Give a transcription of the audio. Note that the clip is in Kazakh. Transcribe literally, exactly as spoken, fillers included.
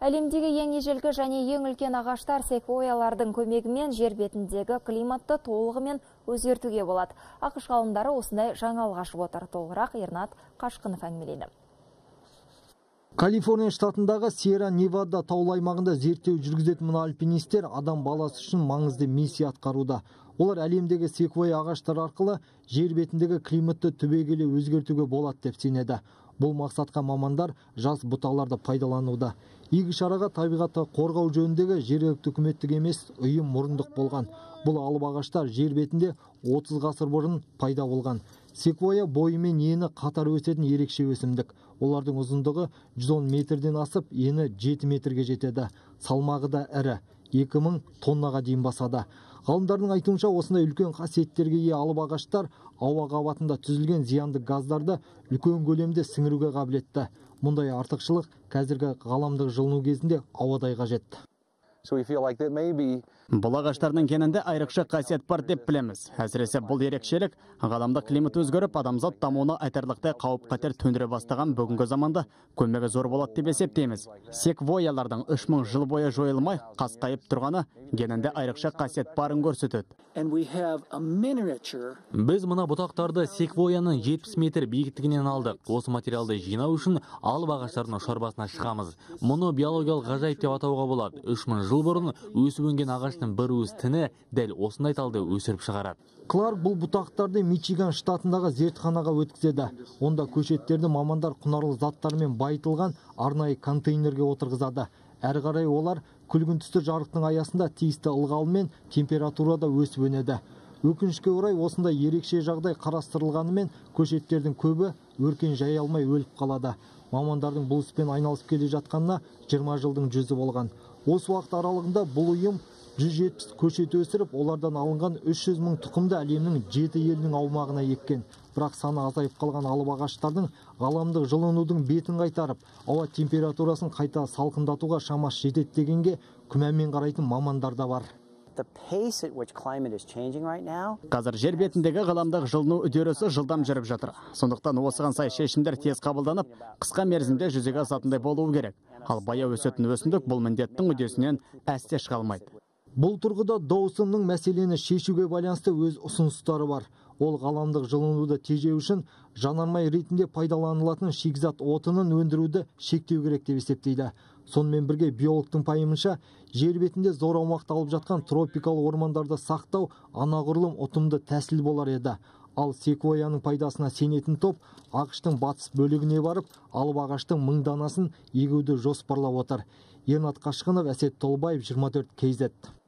Әлемдегі ең ежелгі және ең үлкен ағаштар секвойялардың көмегімен жер бетіндегі климатты толығымен өзгертуге болады. ақш ғалымдары осындай жаңалық ашып отыр. Толығырақ Ернат Қашқынов әңгімелейді. Калифорния штатындағы Сьерра Невада таулы аймағында зерттеу жүргізетін мына альпинистер адам баласы үшін маңызды миссия атқаруда. Олар әлемдегі секвойя ағаштар арқылы жер бетіндегі климатты түбегейлі өзгертуге болады деп сенеді. Бұл мақсатқа мамандар жас бұталарды пайдалануда. Игі шараға табиғатты қорғау жөніндегі жергілікті үкіметтік емес ұйым мұрындық болған. Бұл алып ағаштар жер бетінде отыз ғасыр бұрын пайда болған. Секвойя бойы мен ені қатар өсетін ерекше өсімдік. Олардың ұзындығы жүз он метрден асып, ені жеті метрге жетеді. Салмағы да ірі, екі мың тоннаға дейін басады. Ғалымдардың айтуынша осындай үлкен қасиеттерге ие алып ағаштар ауа қабатында түзілген зиянды газдарды үлкен көлемде сіңіруге қабілетті. Мұндай артықшылық қазіргі ғаламдық жылыну кезінде ауадай қажет. Бұл ағаштардың кенінде айрықша қасиет бар деп білеміз. Әсіресе бұл ерекшелік ғаламдық климат өзгеріп, адамзат дамуына айтарлықтай қауіп қатер төндіре бастаған бүгінгі заманда көмегі зор болады деп есептейміз. Секвойялардың үш мың жыл бойы жойылмай, қасқайып тұрғаны кенінде айрықша қасиет барын көрсетеді. Біз мына бұтақтарды секвойяның жетпіс метр биіктігінен алдық. Осы материалды жинау үшін алып ағаштардың шорбасына шығамыз. Мұны биологиялық ғажайып деп атауға болады. үш мың жыл бұрын өсіп өнген ағаштың бір уыс тіні дәл осындай талды өсіріп шығарады. Кларк бұл бұтақтарды Мичиган штатындағы зертханаға өткізеді. Онда көшеттерді мамандар құнарлы заттармен байытылған арнайы контейнерге отырғызады. Әрі қарай олар күлгін түсті жарықтың аясында тиісті ылғалмен температурада өсіп өнеді. Өкінішке орай осындай ерекше жағдай қарастырылғанымен көшеттердің көбі өркен жай алмай өліп қалады. Мамандардың бұл іспен айналысып келе жатқанына жиырма жылдың жүзі болған. Осы уақыт аралығында бұл ұйым жүз жетпіс көшет өсіріп, олардан алынған үш жүз мың тұқымды әлемнің жеті елінің аумағына еккен. Бірақ саны азайып қалған алып ағаштардың ғаламдық жылынудың бетін қайтарып, ауа температурасын қайта салқындатуға шамасы жетеді дегенге күмәнмен қарайтын мамандар да бар. Қазір жер бетіндегі ғаламдық жылыну үдерісі жылдам жүріп жатыр. Сондықтан осыған сай шешімдер тез қабылданып, қысқа мерзімде жүзеге асатындай болуы керек. Ал баяу өсетін өсімдік бұл міндеттің үдесінен әсте шыға алмайды. Бұл тұрғыда Доусонның мәселені шешуге байланысты өз ұсыныстары бар. Ол ғаламдық жылынуды тежеу үшін жанармай ретінде пайдаланылатын шикізат отынын өндіруді шектеу керек деп есептейді. Сонымен бірге биологтың пайымынша жер бетінде зор аумақты алып жатқан тропикал ормандарды сақтау анағұрлым ұтымды тәсіл болар еді. Ал секвойяның пайдасына сенетін топ ақштың батыс бөлігіне барып, алып ағаштың мың данасын егуді жоспарлап отыр. Ернат Қашқынов, Әсет Толбаев, жиырма төрт кей зет.